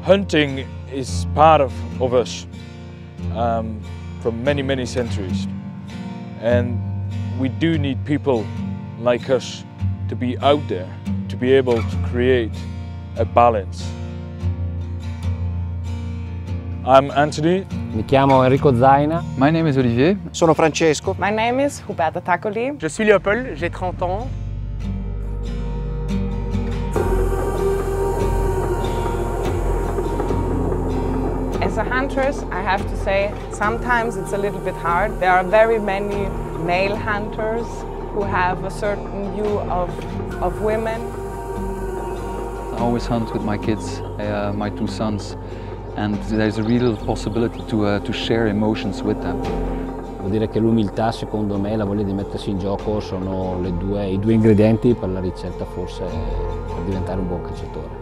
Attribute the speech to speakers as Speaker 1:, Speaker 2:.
Speaker 1: Hunting is part of us from many centuries, and we do need people like us to be out there, to be able to create a balance. I'm Anthony.
Speaker 2: Mi chiamo Enrico Zaina.
Speaker 3: My name is Olivier.
Speaker 4: Sono Francesco.
Speaker 5: My name is Huberta Tacoli.
Speaker 6: Je suis Léopold, j'ai 30 ans.
Speaker 5: As a huntress, I have to say, sometimes it's a little bit hard. There are very many male hunters who have a certain view of women.
Speaker 3: I always hunt with my kids, my two sons, and there's a real possibility to share emotions with them.
Speaker 2: Vuol dire che l'umiltà, secondo me, e la voglia di mettersi in gioco sono i due ingredienti per la ricetta, forse, per diventare un buon cacciatore.